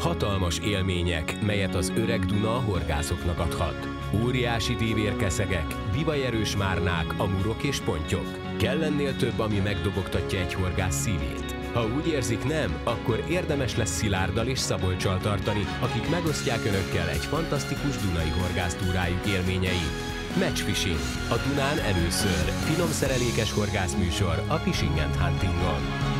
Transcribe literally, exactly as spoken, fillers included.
Hatalmas élmények, melyet az öreg Duna a horgászoknak adhat. Óriási dévérkeszegek, bibajerős márnák, amurok és pontyok. Kell ennél több, ami megdobogtatja egy horgász szívét. Ha úgy érzik nem, akkor érdemes lesz Szilárddal és Szabolccsal tartani, akik megosztják önökkel egy fantasztikus dunai horgásztúrájuk élményeit. Match Fishing. A Dunán először. Finom szerelékes horgászműsor a Fishing and Huntingon.